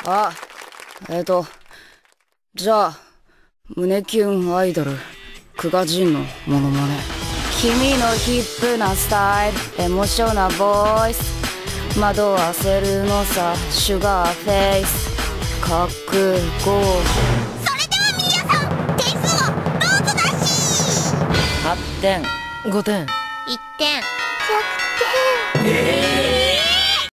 あ、じゃあ、胸キュンアイドル、クガジンのモノマネ。君のヒップなスタイル、エモーショナルボイス。惑わせるのさ、シュガーフェイス。覚悟。 それでは皆さん、点数をどうぞだし。 8点。 5点。 1点。100